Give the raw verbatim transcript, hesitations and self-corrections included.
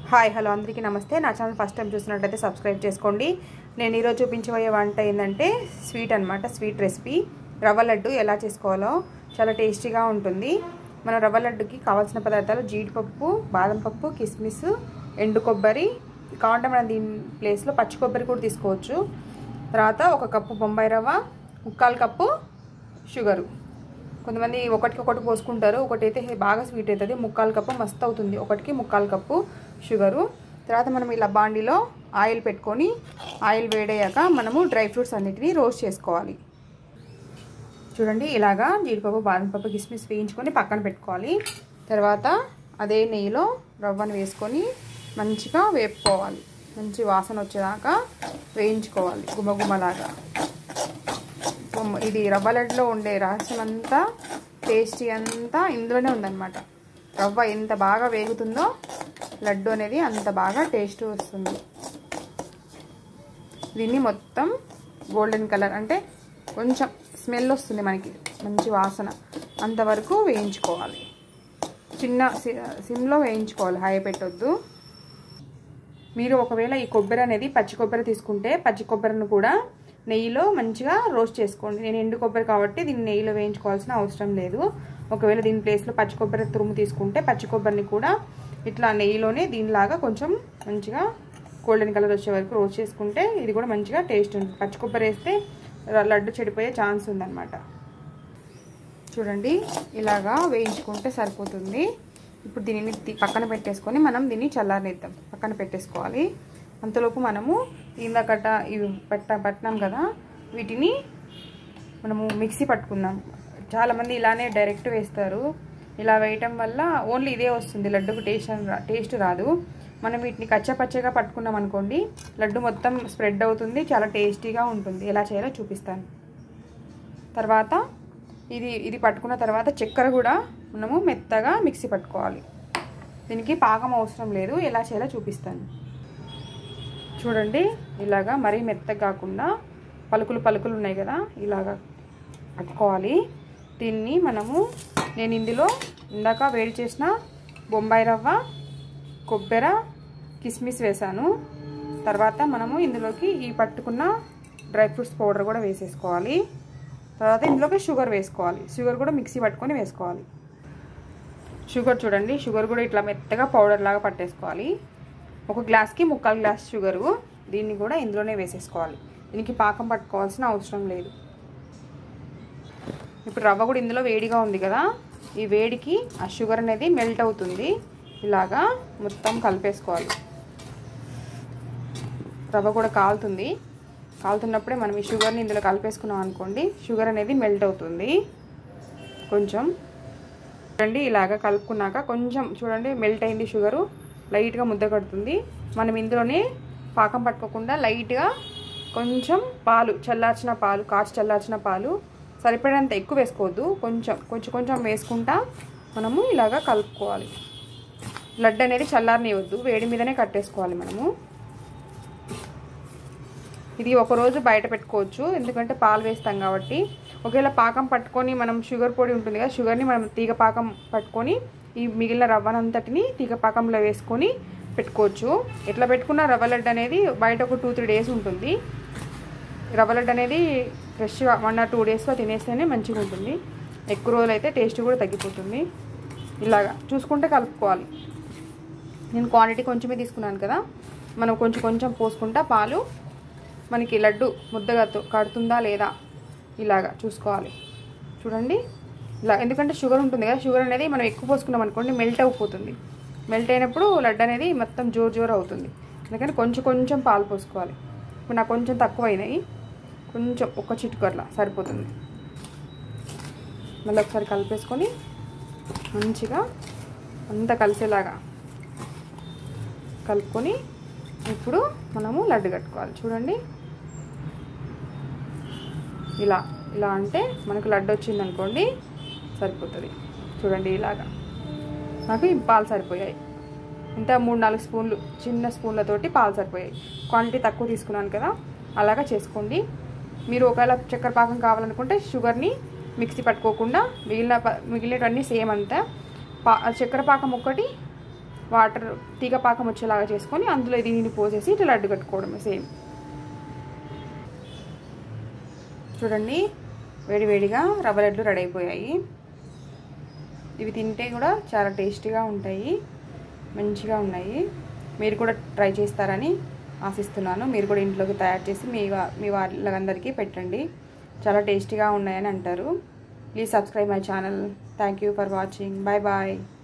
Hi hello అందరికీ నమస్తే. నా ఛానల్ ఫస్ట్ టైం చూసినట్లయితే సబ్స్క్రైబ్ చేసుకోండి. నేను ఈరోజు చూపించబోయే వంట ఏంటంటే స్వీట్ అనమాట. స్వీట్ రెసిపీ రవ్వ లడ్డు ఎలా చేసుకోవాలో చాలా టేస్టీగా ఉంటుంది. మన రవ్వ లడ్డుకి కావాల్సిన పదార్థాలు జీడిపప్పు, బాదం పప్పు, కిస్మిస్, ఎండు కొబ్బరి. కావాలంటే మనం దీని ప్లేస్లో పచ్చి కొబ్బరి కూడా తీసుకోవచ్చు. తర్వాత ఒక కప్పు బొంబాయి రవ్వ, ముక్కాలు కప్పు షుగరు. కొంతమంది ఒకటికి ఒకటి పోసుకుంటారు, ఒకటి అయితే బాగా స్వీట్ అవుతుంది. ముక్కాలు కప్పు మస్తు అవుతుంది, ఒకటికి ముక్కాలు కప్పు షుగరు. తర్వాత మనం ఇలా బాండీలో ఆయిల్ పెట్టుకొని ఆయిల్ వేడయ్యాక మనము డ్రై ఫ్రూట్స్ అన్నిటినీ రోస్ట్ చేసుకోవాలి. చూడండి, ఇలాగా జీడిపప్పు, బాదం పప్పు, కిస్మిస్ వేయించుకొని పక్కన పెట్టుకోవాలి. తర్వాత అదే నెయ్యిలో రవ్వను వేసుకొని మంచిగా వేపుకోవాలి. మంచి వాసన వచ్చేదాకా వేయించుకోవాలి గుమగుమలాగా. ఇది రవ్వ లడ్డులో ఉండే రహస్యం అంతా, టేస్టీ అంతా ఇందులోనే ఉందన్నమాట. రవ్వ ఎంత బాగా వేగుతుందో లడ్డు అనేది అంత బాగా టేస్ట్ వస్తుంది. దీన్ని మొత్తం గోల్డెన్ కలర్ అంటే కొంచెం స్మెల్ వస్తుంది మనకి, మంచి వాసన, అంతవరకు వేయించుకోవాలి. చిన్న సిమ్లో వేయించుకోవాలి, హై పెట్టొద్దు. మీరు ఒకవేళ ఈ కొబ్బరి అనేది పచ్చి కొబ్బరి తీసుకుంటే పచ్చి కొబ్బరిని కూడా నెయ్యిలో మంచిగా రోస్ట్ చేసుకోండి. నేను ఎండు కొబ్బరి కాబట్టి దీన్ని నెయ్యిలో వేయించుకోవాల్సిన అవసరం లేదు. ఒకవేళ దీని ప్లేస్లో పచ్చి కొబ్బరి తురుము తీసుకుంటే పచ్చి కొబ్బరిని కూడా ఇట్లా నెయ్యిలోనే దీనిలాగా కొంచెం మంచిగా గోల్డెన్ కలర్ వచ్చే వరకు రోస్ట్ చేసుకుంటే ఇది కూడా మంచిగా టేస్ట్ ఉంటుంది. పచ్చి కొబ్బరి వేస్తే లడ్డు చెడిపోయే ఛాన్స్ ఉందన్నమాట. చూడండి, ఇలాగా వేయించుకుంటే సరిపోతుంది. ఇప్పుడు దీనిని పక్కన పెట్టేసుకొని మనం దీన్ని చల్లారనిద్దాం, పక్కన పెట్టేసుకోవాలి. అంతలోపు మనము ఇందాకట ఇవి పెట్ట పట్టినాం కదా, వీటిని మనము మిక్సీ పట్టుకుందాం. చాలామంది ఇలానే డైరెక్ట్ వేస్తారు. ఇలా వేయటం వల్ల ఓన్లీ ఇదే వస్తుంది, లడ్డుకు టేస్ట్ టేస్ట్ రాదు. మనం వీటిని కచ్చపచ్చగా పట్టుకున్నాం అనుకోండి, లడ్డు మొత్తం స్ప్రెడ్ అవుతుంది, చాలా టేస్టీగా ఉంటుంది. ఎలా చేయాలో చూపిస్తాను. తర్వాత ఇది ఇది పట్టుకున్న తర్వాత చక్కెర కూడా మనము మెత్తగా మిక్సీ పట్టుకోవాలి. దీనికి పాకం అవసరం లేదు, ఎలా చేయాలో చూపిస్తాను. చూడండి, ఇలాగా మరీ మెత్తగా కాకుండా పలుకులు పలుకులు ఉన్నాయి కదా, ఇలాగా పట్టుకోవాలి. దీన్ని మనము నేను ఇందులో ఇందాక వేడి చేసిన బొంబాయి రవ్వ, కొబ్బరి, కిస్మిస్ వేసాను. తర్వాత మనము ఇందులోకి ఈ పట్టుకున్న డ్రై ఫ్రూట్స్ పౌడర్ కూడా వేసేసుకోవాలి. తర్వాత ఇందులోకి షుగర్ వేసుకోవాలి. షుగర్ కూడా మిక్సీ పట్టుకొని వేసుకోవాలి. షుగర్ చూడండి, షుగర్ కూడా ఇట్లా మెత్తగా పౌడర్ లాగా పట్టేసుకోవాలి. ఒక గ్లాస్కి ముక్కాలు గ్లాస్ షుగరు, దీన్ని కూడా ఇందులోనే వేసేసుకోవాలి. దీనికి పాకం పట్టుకోవాల్సిన అవసరం లేదు. ఇప్పుడు రవ్వ కూడా ఇందులో వేడిగా ఉంది కదా, ఈ వేడికి ఆ షుగర్ అనేది మెల్ట్ అవుతుంది. ఇలాగా మొత్తం కలిపేసుకోవాలి. రవ్వ కూడా కాలుతుంది, కాలుతున్నప్పుడే మనం ఈ షుగర్ని ఇందులో కలిపేసుకున్నాం అనుకోండి, షుగర్ అనేది మెల్ట్ అవుతుంది. కొంచెం చూడండి, ఇలాగా కలుపుకున్నాక కొంచెం చూడండి మెల్ట్ అయింది షుగరు, లైట్గా ముద్ద కడుతుంది. మనం ఇందులోనే పాకం పట్టుకోకుండా లైట్గా కొంచెం పాలు, చల్లార్చిన పాలు, కాచి చల్లార్చిన పాలు, సరిపడేంత ఎక్కువ వేసుకోవద్దు, కొంచెం కొంచెం కొంచెం వేసుకుంటా మనము ఇలాగా కలుపుకోవాలి. లడ్డు అనేది చల్లారనివ్వద్దు, వేడి మీదనే కట్టేసుకోవాలి మనము. ఇది ఒకరోజు బయట పెట్టుకోవచ్చు, ఎందుకంటే పాలు వేస్తాం కాబట్టి. ఒకవేళ పాకం పట్టుకొని మనం షుగర్ పొడి ఉంటుంది కదా, షుగర్ని మనం తీగ పాకం పట్టుకొని ఈ మిగిలిన రవ్వనంతటిని తీగ పాకంలో వేసుకొని పెట్టుకోవచ్చు. ఎట్లా పెట్టుకున్న రవ్వ లడ్డు అనేది బయట ఒక టూ త్రీ డేస్ ఉంటుంది. రవ్వ లడ్డు అనేది ఫ్రెష్గా వన్ ఆర్ టూ డేస్లో తినేస్తేనే మంచిగా ఉంటుంది. ఎక్కువ రోజులు అయితే టేస్ట్ కూడా తగ్గిపోతుంది. ఇలాగా చూసుకుంటే కలుపుకోవాలి. నేను క్వాంటిటీ కొంచెమే తీసుకున్నాను కదా, మనం కొంచెం కొంచెం పోసుకుంటా పాలు మనకి లడ్డు ముద్దగా కడుతుందా లేదా ఇలాగా చూసుకోవాలి. చూడండి ఇలా, ఎందుకంటే షుగర్ ఉంటుంది కదా, షుగర్ అనేది మనం ఎక్కువ పోసుకున్నాం అనుకోండి మెల్ట్ అయిపోతుంది. మెల్ట్ అయినప్పుడు లడ్డు అనేది మొత్తం జోరు జోరు అవుతుంది. అందుకని కొంచెం కొంచెం పాలు పోసుకోవాలి. ఇప్పుడు నాకు కొంచెం తక్కువ అయినాయి, కొంచెం ఒక చిటికర్లా సరిపోతుంది. మళ్ళీ ఒకసారి కలిపేసుకొని మంచిగా అంతా కలిసేలాగా కలుపుకొని ఇప్పుడు మనము లడ్డు కట్టుకోవాలి. చూడండి, ఇలా ఇలా అంటే మనకు లడ్డు వచ్చింది అనుకోండి సరిపోతుంది. చూడండి, ఇలాగా నాకు ఈ పాలు సరిపోయాయి. ఇంత మూడు నాలుగు స్పూన్లు చిన్న స్పూన్లతోటి పాలు సరిపోయాయి. క్వాంటిటీ తక్కువ తీసుకున్నాను కదా, అలాగా చేసుకోండి. మీరు ఒకవేళ చక్కెర పాకం కావాలనుకుంటే షుగర్ని మిక్సీ పట్టుకోకుండా మిగిలిన మిగిలినవన్నీ సేమ్ అంతా పా చక్కెర పాకం ఒకటి వాటర్ తీగ పాకం వచ్చేలాగా చేసుకొని అందులో దీనిని పోసేసి ఇట్లా లడ్డు కట్టుకోవడమే సేమ్. చూడండి వేడి వేడిగా రవ్వ లడ్లు రెడీ అయిపోయాయి. ఇవి తింటే కూడా చాలా టేస్టీగా ఉంటాయి, మంచిగా ఉన్నాయి. మీరు కూడా ట్రై చేస్తారని ఆశిస్తున్నాను. మీరు కూడా ఇంట్లోకి తయారు చేసి మీ మీ వాళ్ళందరికీ పెట్టండి, చాలా టేస్టీగా ఉన్నాయని అంటారు. Please subscribe my channel. Thank you for watching. Bye bye.